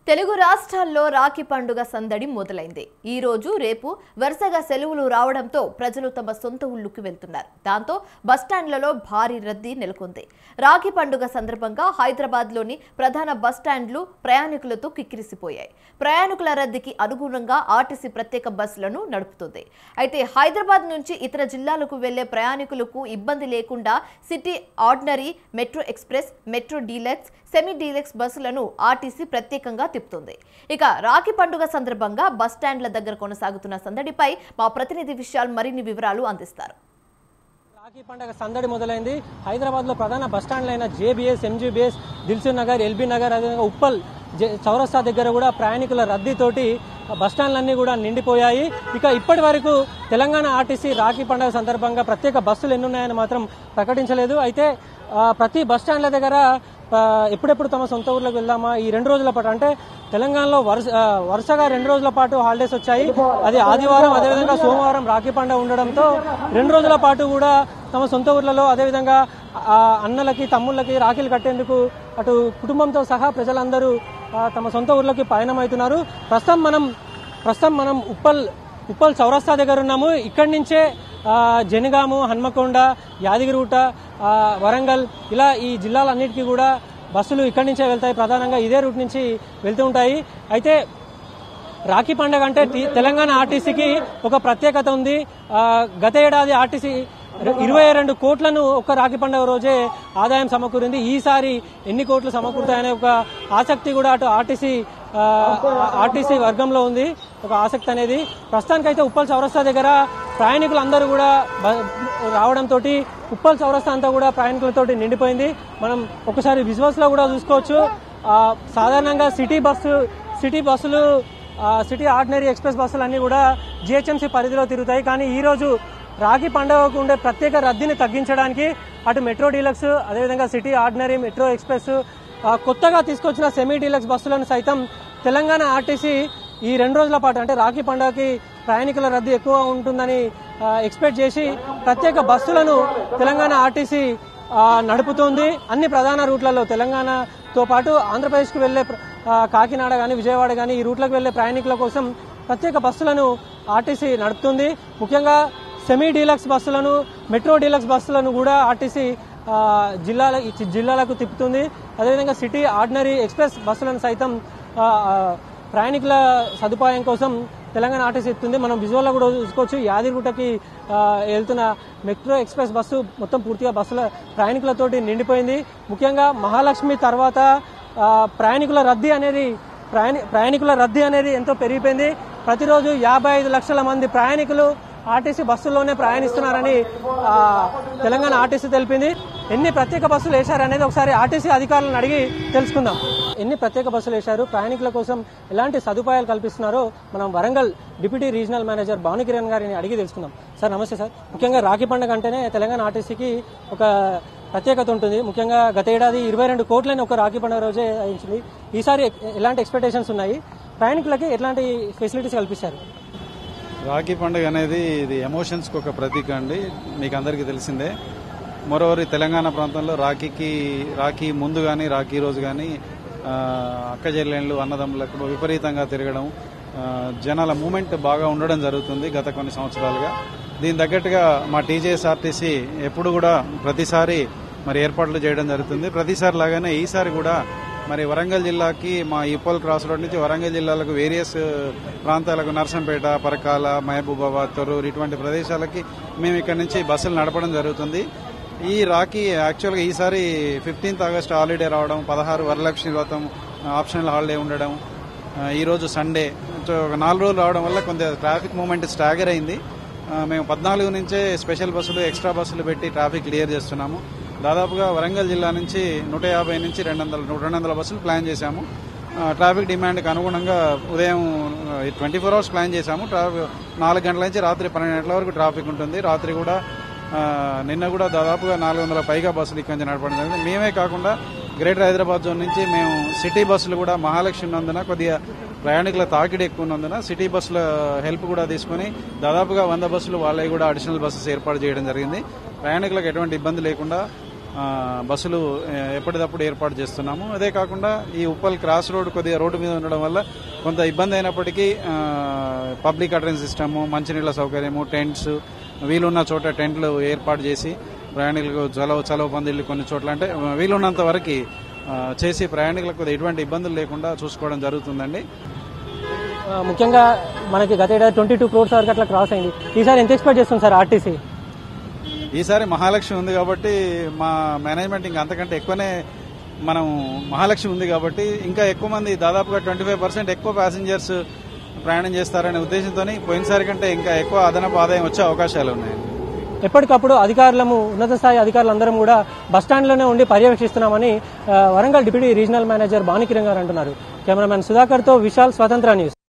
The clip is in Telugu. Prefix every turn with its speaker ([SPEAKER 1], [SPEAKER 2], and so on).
[SPEAKER 1] తెలుగు రాష్ట్రాల్లో రాఖీ పండుగ సందడి మొదలైంది. ఈ రోజు రేపు వరుసగా సెలవులు రావడంతో ప్రజలు తమ సొంత ఊళ్ళకి వెళ్తున్నారు. దాంతో బస్టాండ్లలో భారీ రద్దీ నెలకొంది. రాఖీ పండుగ సందర్భంగా హైదరాబాద్లోని ప్రధాన బస్టాండ్లు ప్రయాణికులతో కిక్కిరిసిపోయాయి. ప్రయాణికుల రద్దీకి అనుగుణంగా ఆర్టీసీ ప్రత్యేక బస్సులను నడుపుతుంది. అయితే హైదరాబాద్ నుంచి ఇతర జిల్లాలకు వెళ్లే ప్రయాణికులకు ఇబ్బంది లేకుండా city ordinary, metro express, metro deluxe, semi deluxe బస్సులను ఆర్టీసీ ప్రత్యేకంగా తిప్పుతుంది. ఇక రాఖీ పండుగ సందర్భంగా బస్టాండ్ల దగ్గర కొనసాగుతున్న సందడిపై మా ప్రతినిధి విశాల్ మరిన్ని వివరాలు అందిస్తారు.
[SPEAKER 2] రాఖీ పండుగ సందడి మొదలైంది. హైదరాబాద్ లో ప్రధాన బస్టాండ్లైన జేబీఎస్, ఎంజీబీఎస్, దిల్సుఖ్ నగర్, ఎల్బీ నగర్, అదేవిధంగా ఉప్పల్ చౌరస్తా దగ్గర కూడా ప్రయాణికుల రద్దీతోటి బస్టాండ్లన్నీ కూడా నిండిపోయాయి. ఇక ఇప్పటి వరకు తెలంగాణ ఆర్టీసీ రాఖీ పండుగ సందర్భంగా ప్రత్యేక బస్సులు ఎన్నున్నాయని మాత్రం ప్రకటించలేదు. అయితే ప్రతి బస్టాండ్ల దగ్గర ఎప్పుడెప్పుడు తమ సొంత ఊర్లోకి వెళ్దామా, ఈ 2 రోజుల పాటు అంటే తెలంగాణలో వరుసగా 2 రోజుల పాటు హాలిడేస్ వచ్చాయి. అది ఆదివారం, అదేవిధంగా సోమవారం రాఖీ పండుగ ఉండడంతో 2 రోజుల పాటు కూడా తమ సొంత ఊర్లలో అదేవిధంగా అన్నలకి, తమ్ముళ్ళకి రాఖీలు కట్టేందుకు అటు కుటుంబంతో సహా ప్రజలందరూ తమ సొంత ఊర్లోకి పయనమవుతున్నారు. ప్రస్తుతం మనం ఉప్పల్ చౌరస్తా దగ్గర ఉన్నాము. ఇక్కడి నుంచే జనగాము, హన్మకొండ, యాదగిరిగుట్ట, వరంగల్ ఇలా ఈ జిల్లాలన్నిటికీ కూడా బస్సులు ఇక్కడి నుంచే వెళ్తాయి. ప్రధానంగా ఇదే రూట్ నుంచి వెళ్తూ ఉంటాయి. అయితే రాఖీ పండుగ అంటే తెలంగాణ ఆర్టీసీకి ఒక ప్రత్యేకత ఉంది. గత ఏడాది ఆర్టీసీ 22 కోట్లను ఒక్క రాఖీ పండుగ రోజే ఆదాయం సమకూరింది. ఈసారి ఎన్ని కోట్లు సమకూరుతాయనే ఒక ఆసక్తి కూడా అటు ఆర్టీసీ వర్గంలో ఉంది, ఒక ఆసక్తి అనేది. ప్రస్తుతానికైతే ఉప్పల్ చౌరస్తా దగ్గర ప్రయాణికులందరూ కూడా రావడంతో ఉప్పల్ చౌరస్తా అంతా కూడా ప్రయాణికులతోటి నిండిపోయింది. మనం ఒకసారి విజువల్స్ లో కూడా చూసుకోవచ్చు. సాధారణంగా సిటీ బస్సులు, సిటీ ఆర్డినరీ ఎక్స్ప్రెస్ బస్సులు అన్ని కూడా జిహెచ్ఎంసీ పరిధిలో తిరుగుతాయి. కానీ ఈ రోజు రాఖీ పండుగకు ఉండే ప్రత్యేక రద్దీని తగ్గించడానికి అటు మెట్రో డీలక్స్, అదేవిధంగా సిటీ ఆర్డినరీ, మెట్రో ఎక్స్ప్రెస్, కొత్తగా తీసుకొచ్చిన సెమీ డీలక్స్ బస్సులను సైతం తెలంగాణ ఆర్టీసీ ఈ 2 రోజుల పాటు అంటే రాఖీ పండుగకి ప్రయాణికుల రద్దీ ఎక్కువ ఉంటుందని ఎక్స్పెక్ట్ చేసి ప్రత్యేక బస్సులను తెలంగాణ ఆర్టీసీ నడుపుతోంది. అన్ని ప్రధాన రూట్లలో తెలంగాణతో పాటు ఆంధ్రప్రదేశ్కు వెళ్లే కాకినాడ కానీ, విజయవాడ కానీ ఈ రూట్లకు వెళ్లే ప్రయాణికుల కోసం ప్రత్యేక బస్సులను ఆర్టీసీ నడుపుతుంది. ముఖ్యంగా సెమీ డీలక్స్ బస్సులను, మెట్రో డీలక్స్ బస్సులను కూడా ఆర్టీసీ జిల్లాలకు తిప్పుతుంది. అదేవిధంగా సిటీ ఆర్డినరీ ఎక్స్ప్రెస్ బస్సులను సైతం ప్రయాణికుల సదుపాయం కోసం తెలంగాణ ఆర్టీసీ ఇస్తుంది. మనం విజువల్లో కూడా చూసుకోవచ్చు. యాదగిరిగుట్టకి వెళ్తున్న మెట్రో ఎక్స్ప్రెస్ బస్సు మొత్తం పూర్తిగా ప్రయాణికులతోటి నిండిపోయింది. ముఖ్యంగా మహాలక్ష్మి తర్వాత ప్రయాణికుల రద్దీ అనేది ఎంతో పెరిగిపోయింది. ప్రతిరోజు 55 లక్షల మంది ప్రయాణికులు ఆర్టీసీ బస్సుల్లోనే ప్రయాణిస్తున్నారని తెలంగాణ ఆర్టీసీ తెలిపింది. ఎన్ని ప్రత్యేక బస్సులు వేశారనేది ఒకసారి ఆర్టీసీ అధికారులను అడిగి తెలుసుకుందాం. ఎన్ని ప్రత్యేక బస్సులు వేశారు, ప్రయాణికుల కోసం ఎలాంటి సదుపాయాలు కల్పిస్తున్నారో మనం Warangal deputy regional manager Bhanukiran గారిని అడిగి తెలుసుకుందాం. సార్ నమస్తే సార్. ముఖ్యంగా రాఖీ పండుగ అంటేనే తెలంగాణ ఆర్టీసీకి ఒక ప్రత్యేకత ఉంటుంది. ముఖ్యంగా గత ఏడాది 22 కోట్లని ఒక రాఖీ పండుగ రోజే అయించింది. ఈసారి ఎలాంటి ఎక్స్పెక్టేషన్స్ ఉన్నాయి, ప్రయాణికులకి ఎట్లాంటి ఫెసిలిటీస్ కల్పిస్తారు?
[SPEAKER 3] రాఖీ పండుగ అనేది ఇది ఎమోషన్స్కి ఒక ప్రతీక అండి, మీకు అందరికీ తెలిసిందే. మరోవరి తెలంగాణ ప్రాంతంలో రాఖీ ముందు కానీ, రాఖీ రోజు కానీ అక్క చెల్లెళ్ళు, అన్నదమ్ములకు విపరీతంగా తిరగడం, జనాల మూమెంట్ బాగా ఉండడం జరుగుతుంది గత కొన్ని సంవత్సరాలుగా. దీని తగ్గట్టుగా మా టీజేఎస్ఆర్టీసీ ఎప్పుడు కూడా ప్రతిసారి మరి ఏర్పాట్లు చేయడం జరుగుతుంది. ప్రతిసారి లాగానే ఈసారి కూడా మరి వరంగల్ జిల్లాకి మా ఉప్పల్ క్రాస్ రోడ్ నుంచి వరంగల్ జిల్లాలకు వేరియస్ ప్రాంతాలకు నర్సంపేట, పరకాల, మహబూబాబాద్, తొర్రూరు ఇటువంటి ప్రదేశాలకి మేము ఇక్కడ నుంచి బస్సులు నడపడం జరుగుతుంది. ఈ రాఖీ యాక్చువల్గా ఈసారి 15th ఆగస్టు హాలిడే రావడం, 16 వరలక్ష్మి వ్రతం ఆప్షనల్ హాలిడే ఉండడం, ఈరోజు సండే, ఒక 4 రోజులు రావడం వల్ల కొంత ట్రాఫిక్ మూవ్మెంట్ స్టాగర్ అయింది. మేము 14 నుంచే స్పెషల్ బస్సులు, ఎక్స్ట్రా బస్సులు పెట్టి ట్రాఫిక్ క్లియర్ చేస్తున్నాము. దాదాపుగా వరంగల్ జిల్లా నుంచి 150 నుంచి 200 బస్సులు ప్లాన్ చేశాము. ట్రాఫిక్ డిమాండ్కి అనుగుణంగా ఉదయం 24 అవర్స్ ప్లాన్ చేశాము. 4 గంటల నుంచి రాత్రి 12 గంటల వరకు ట్రాఫిక్ ఉంటుంది. రాత్రి కూడా నిన్న కూడా దాదాపుగా 400 పైగా బస్సులు ఇక్కడి నుంచి నడపడం జరిగింది. మేమే కాకుండా గ్రేటర్ హైదరాబాద్ జోన్ నుంచి మేము సిటీ బస్సులు కూడా మహాలక్ష్మి ఉన్నందున కొద్దిగా ప్రయాణికుల తాకిడి ఎక్కువ ఉన్నందున సిటీ బస్సుల హెల్ప్ కూడా తీసుకుని దాదాపుగా 100 బస్సులు వాళ్ళవి కూడా అడిషనల్ బస్సెస్ ఏర్పాటు చేయడం జరిగింది. ప్రయాణికులకు ఎటువంటి ఇబ్బంది లేకుండా బస్సులు ఎప్పటికప్పుడు ఏర్పాటు చేస్తున్నాము. అదే కాకుండా ఈ ఉప్పల్ క్రాస్ రోడ్ కొద్దిగా రోడ్డు మీద ఉండడం వల్ల కొంత ఇబ్బంది అయినప్పటికీ పబ్లిక్ అటెండెన్స్ సిస్టము, మంచినీళ్ళ సౌకర్యము, టెంట్స్, వీలున్న చోట టెంట్లు ఏర్పాటు చేసి ప్రయాణికులకు చలవ పందిళ్ళు కొన్ని చోట్ల అంటే వీలున్నంత వరకు చేసి ప్రయాణికులకు ఎటువంటి ఇబ్బందులు లేకుండా చూసుకోవడం జరుగుతుందండి.
[SPEAKER 2] ముఖ్యంగా మనకి గత ఏడాది 22 crores వరకు అట్లా క్రాస్ అయింది. ఈసారి ఎంత ఎక్స్పెక్ట్ చేస్తుంది సార్ ఆర్టీసీ?
[SPEAKER 3] ఈసారి మహాలక్ష్మి ఉంది కాబట్టి మా మేనేజ్మెంట్ ఇంకా అంతకంటే ఎక్కువనే మనం మహాలక్ష్మి ఉంది కాబట్టి ఇంకా ఎక్కువ మంది దాదాపుగా 25% ఎక్కువ ప్యాసింజర్స్ ప్రయాణం చేస్తారనే ఉద్దేశంతో పోయినసారి కంటే ఇంకా ఎక్కువ అదనపు ఆదాయం వచ్చే అవకాశాలు ఉన్నాయి.
[SPEAKER 2] ఎప్పటికప్పుడు అధికారులము ఉన్నత స్థాయి అధికారులందరం కూడా బస్టాండ్లోనే ఉండి పర్యవేక్షిస్తున్నామని Warangal deputy regional manager Bhanukiran గారు అంటున్నారు. కెమెరామెన్ సుధాకర్తో విశాల్, స్వతంత్ర న్యూస్.